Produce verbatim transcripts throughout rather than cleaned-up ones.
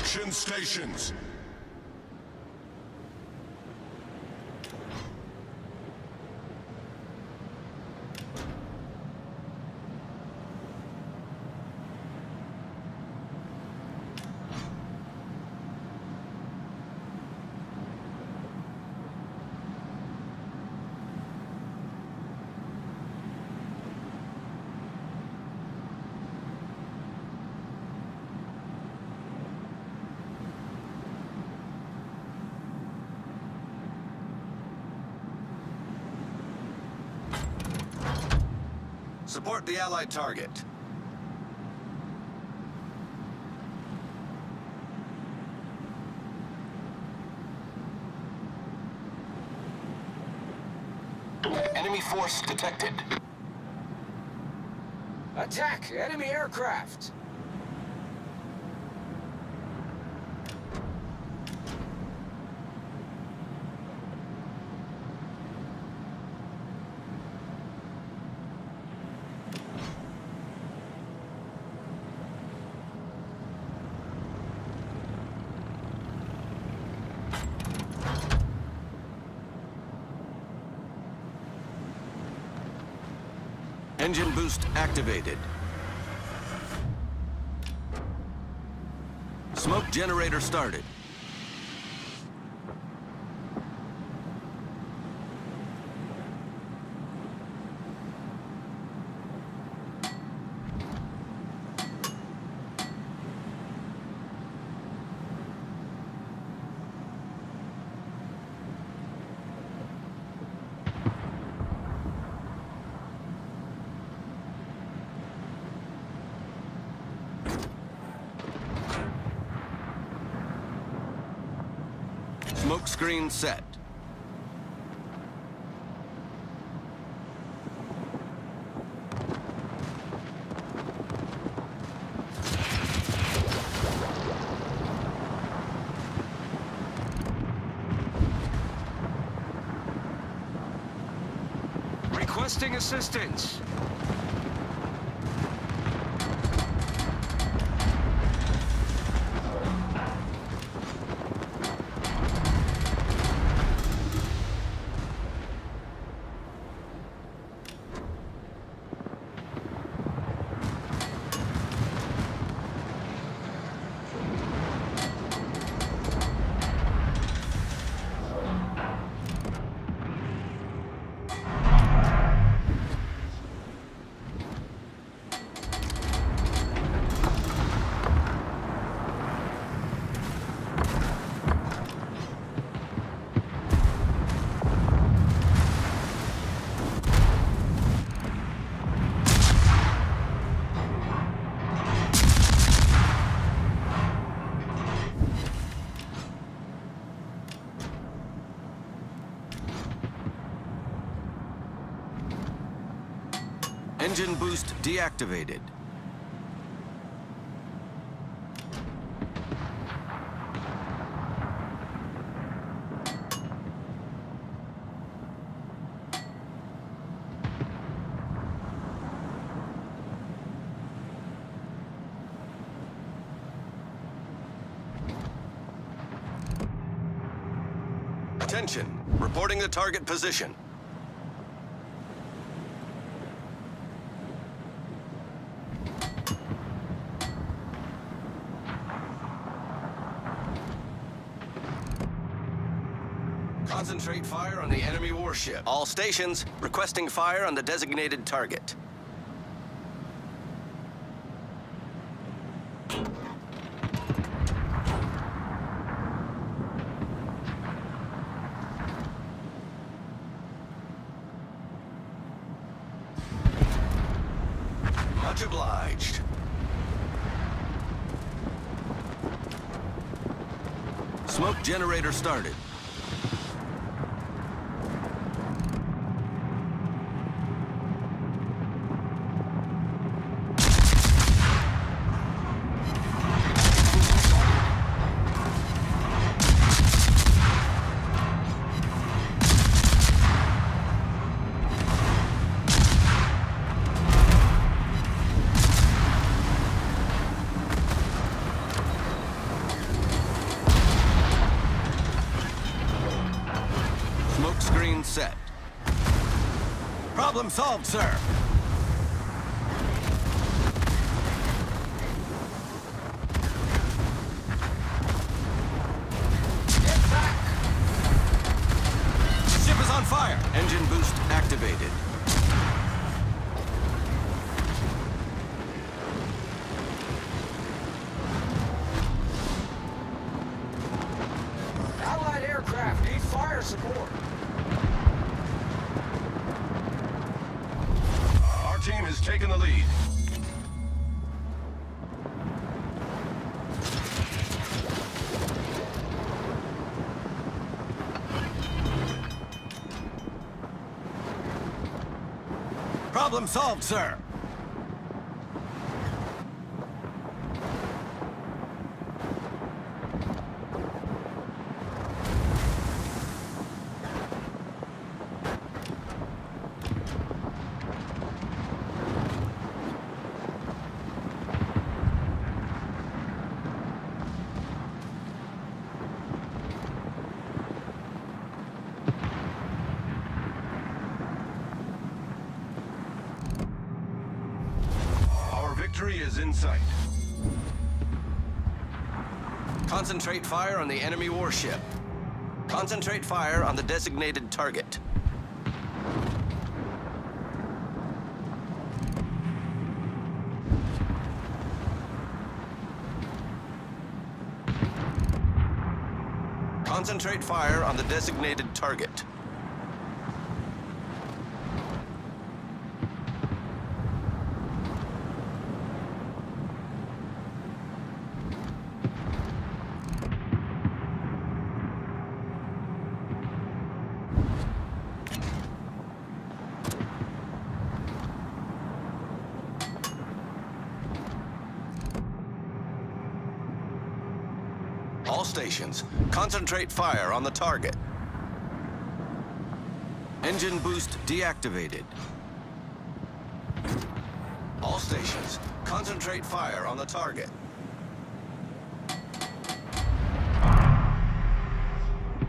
Construction stations. Support the Allied target. Enemy force detected. Attack enemy aircraft! Engine boost activated. Smoke generator started. Smoke screen set. Requesting assistance. Engine boost deactivated. Attention, reporting the target position. Concentrate fire on the enemy warship. All stations requesting fire on the designated target. Much obliged. Smoke generator started. Problem solved, sir. Get back! Ship is on fire. Engine boost activated. Allied aircraft need fire support. Our team has taken the lead. Problem solved, sir. Victory is in sight. Concentrate fire on the enemy warship. Concentrate fire on the designated target. Concentrate fire on the designated target. All stations, concentrate fire on the target. Engine boost deactivated. All stations, concentrate fire on the target.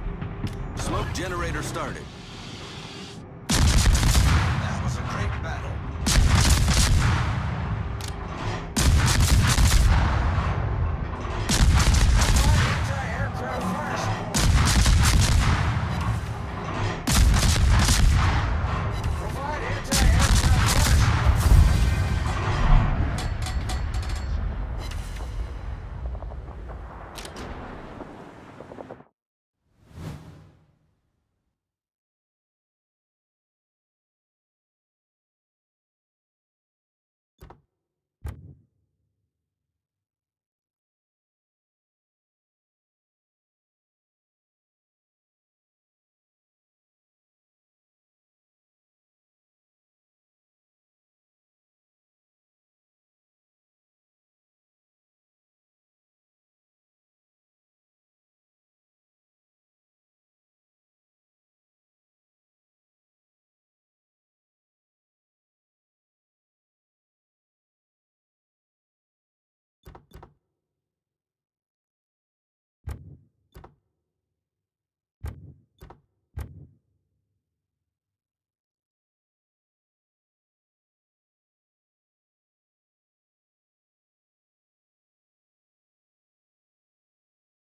Smoke generator started. That was a great battle.